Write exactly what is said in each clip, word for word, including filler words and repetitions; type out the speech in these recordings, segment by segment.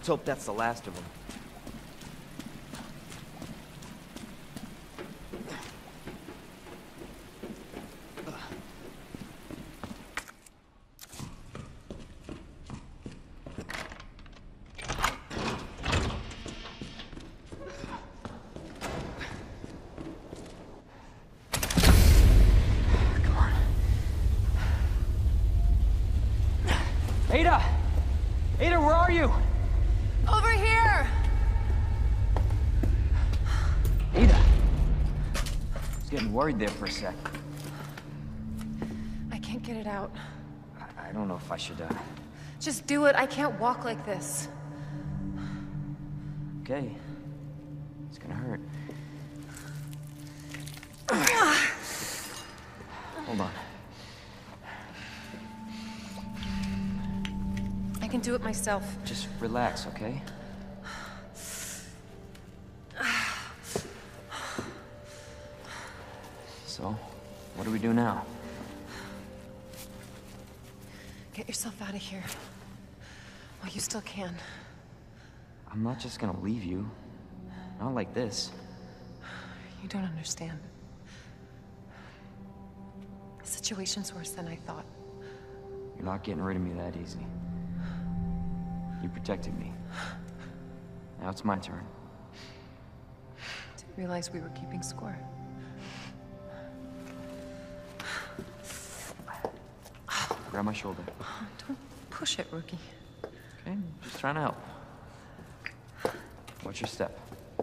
Let's hope that's the last of them. Ada! Ada, where are you? Over here! Ada! I was getting worried there for a sec. I can't get it out. I, I don't know if I should, uh... Just do it. I can't walk like this. Okay. It's gonna hurt. Hold on. I can do it myself. Just relax, okay? So, what do we do now? Get yourself out of here. While you still can. I'm not just gonna leave you. Not like this. You don't understand. The situation's worse than I thought. You're not getting rid of me that easy. You protected me. Now it's my turn. Didn't realize we were keeping score. Grab my shoulder. Don't push it, rookie. Okay, just trying to help. Watch your step.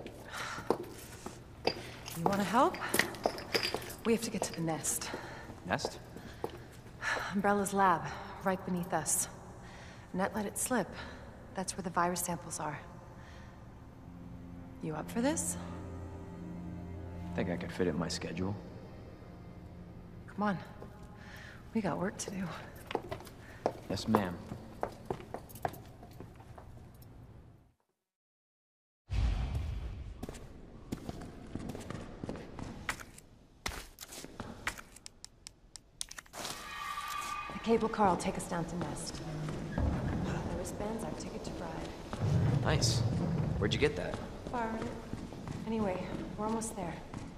You want to help? We have to get to the nest. Nest? Umbrella's lab, right beneath us. Net let it slip. That's where the virus samples are. You up for this? Think I could fit it in my schedule. Come on. We got work to do. Yes, ma'am. The cable car will take us down to Nest. The wristband's our ticket to ride. Nice. Where'd you get that? Borrowed it. Anyway, we're almost there.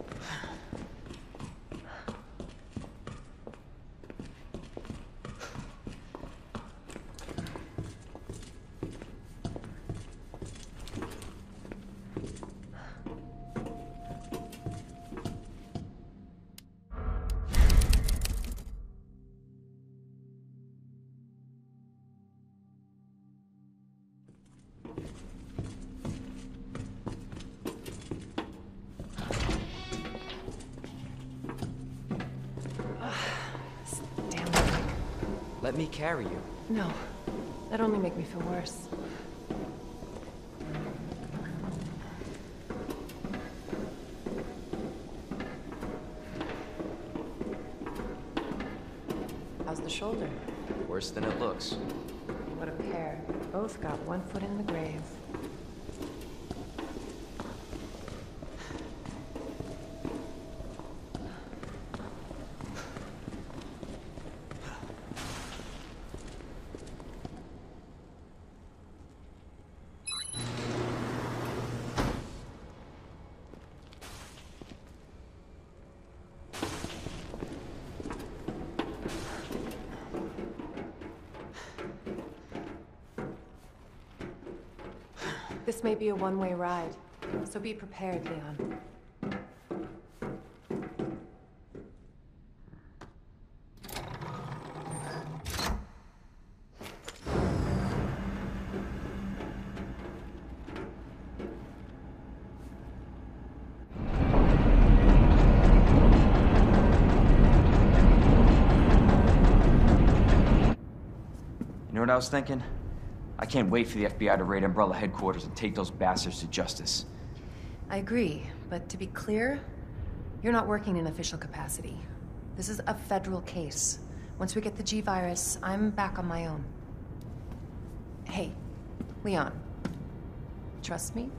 Let me carry you. No. That'd only make me feel worse. How's the shoulder? Worse than it looks. What a pair. Both got one foot in the grave. This may be a one-way ride, so be prepared, Leon. You know what I was thinking? I can't wait for the F B I to raid Umbrella headquarters and take those bastards to justice. I agree, but to be clear, you're not working in official capacity. This is a federal case. Once we get the G virus, I'm back on my own. Hey, Leon, trust me?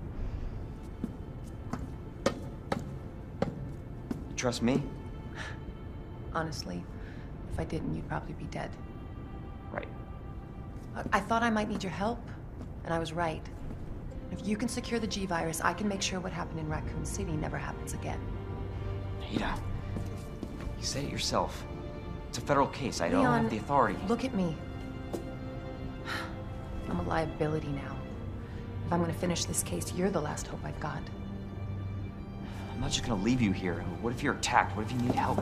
You trust me? Honestly, if I didn't, you'd probably be dead. Right. I thought I might need your help. and I was right. If you can secure the G-Virus, I can make sure what happened in Raccoon City never happens again. Ada, you said it yourself. It's a federal case. I don't Leon, have the authority. Look at me. I'm a liability now. If I'm gonna finish this case, you're the last hope I've got. I'm not just gonna leave you here. What if you're attacked? What if you need help?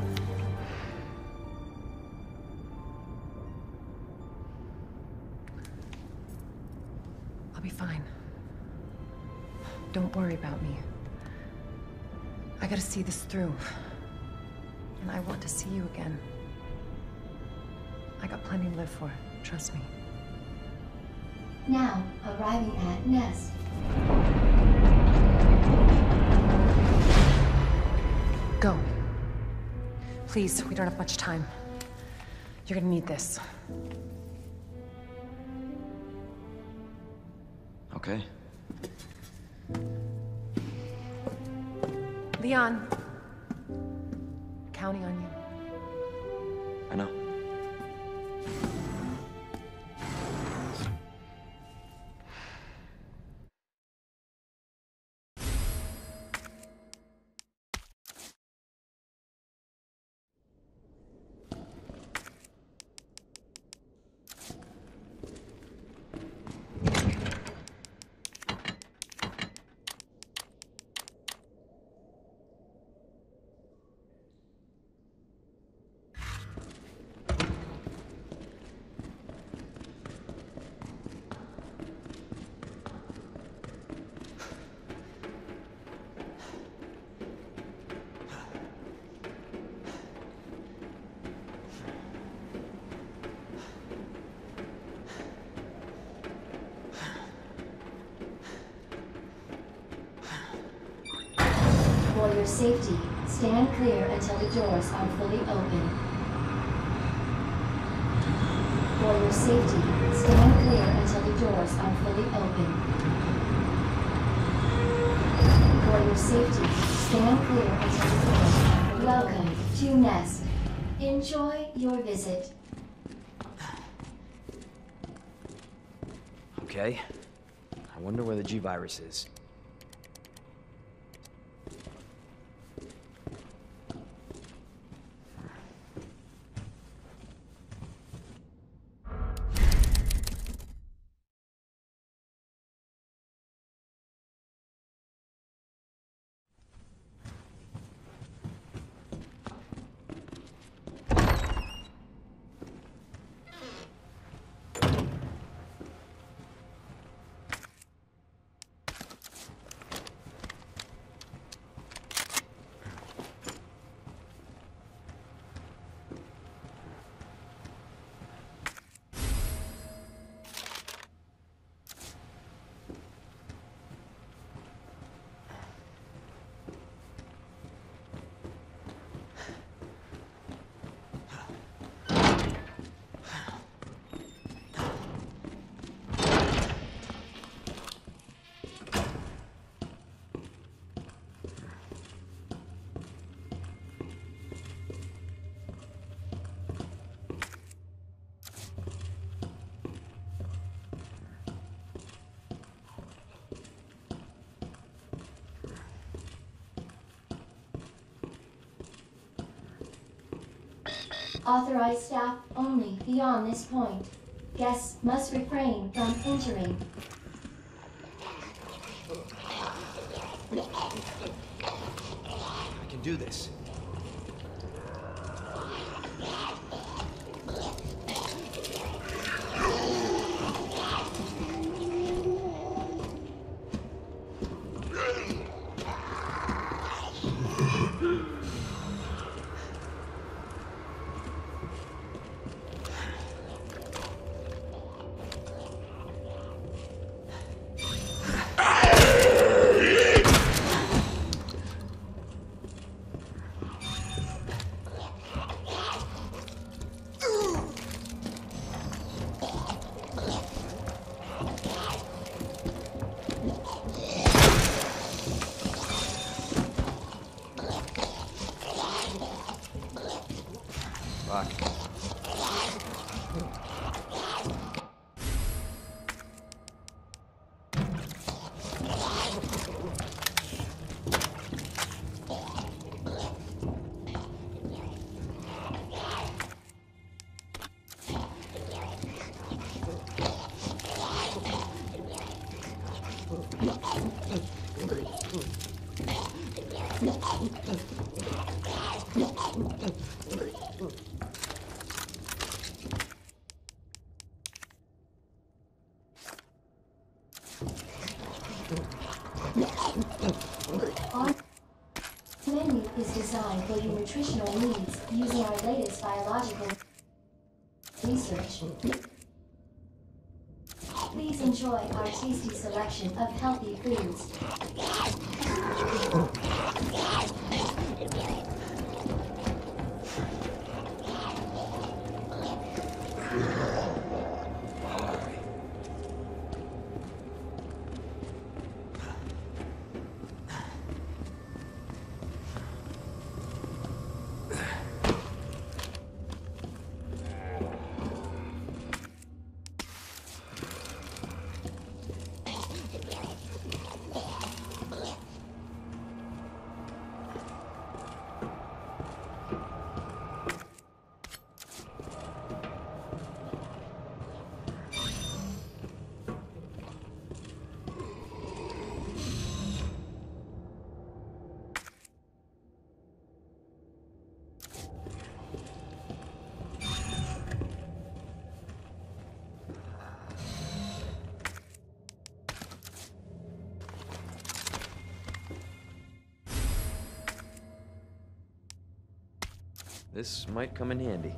I'll be fine. Don't worry about me. I gotta see this through. And I want to see you again. I got plenty to live for, trust me. Now, arriving at Nest. Go. Please, we don't have much time. You're gonna need this. Okay. Leon. I'm counting on you. I know. For your safety, stand clear until the doors are fully open. For your safety, stand clear until the doors are fully open. For your safety, stand clear until the doors are fully open. Welcome to Nest. Enjoy your visit. Okay. I wonder where the G-Virus is. Authorized staff only beyond this point. Guests must refrain from entering. I can do this. Fuck. Our menu is designed for your nutritional needs using our latest biological research. Please enjoy our tasty selection of healthy foods. This might come in handy.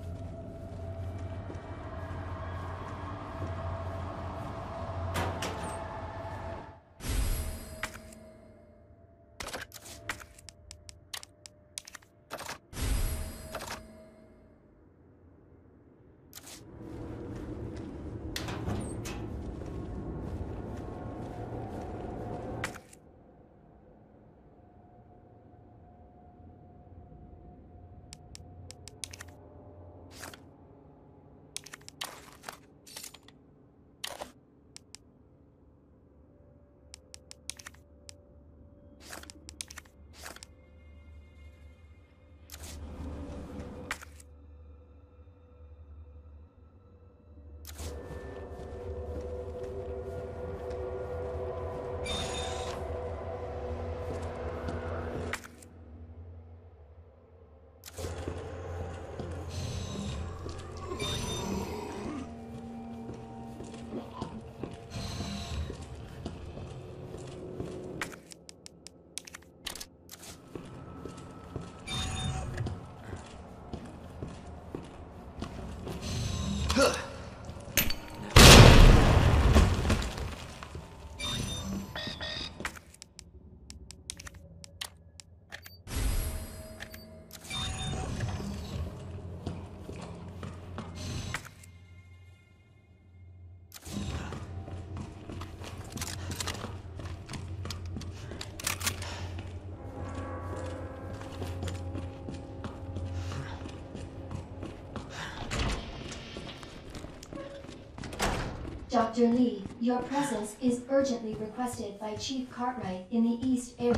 Doctor Lee, your presence is urgently requested by Chief Cartwright in the East Area.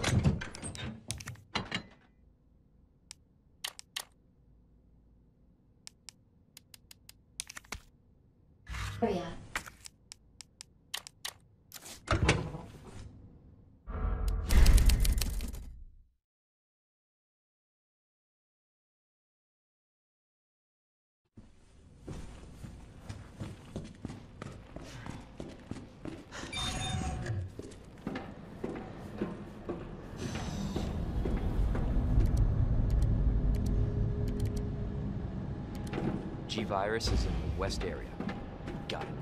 G-Virus is in the west area. Got it.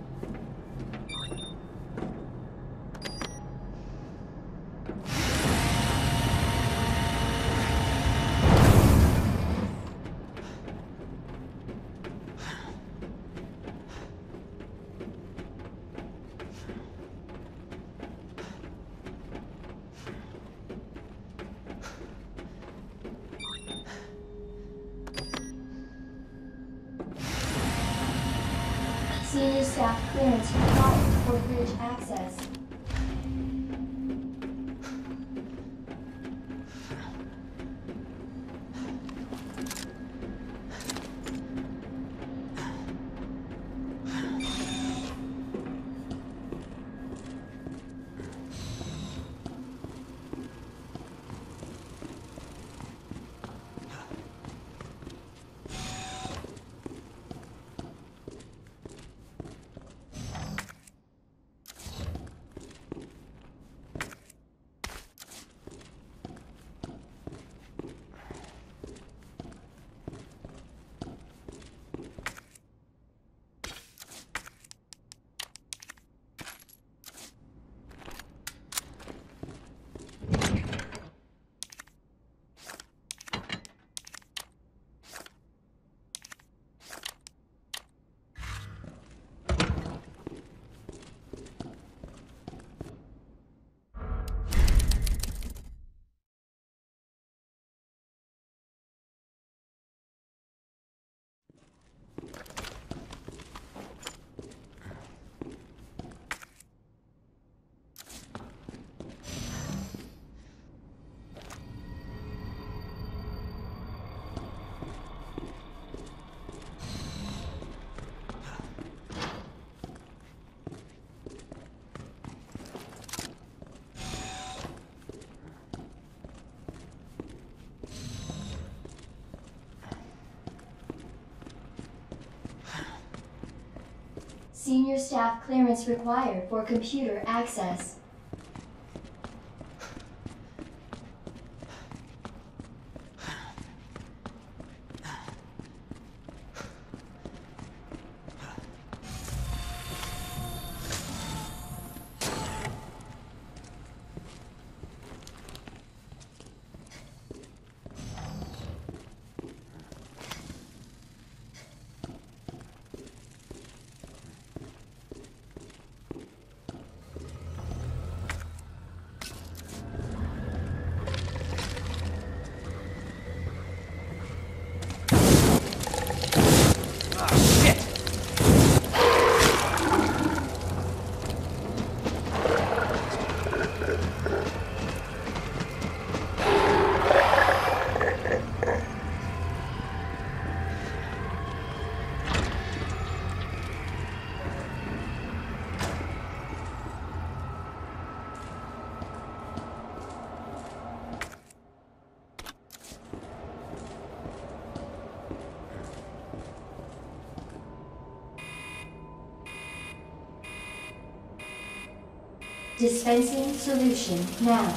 Senior staff clearance required for bridge access. Senior staff clearance required for computer access. Dispensing solution now.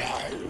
I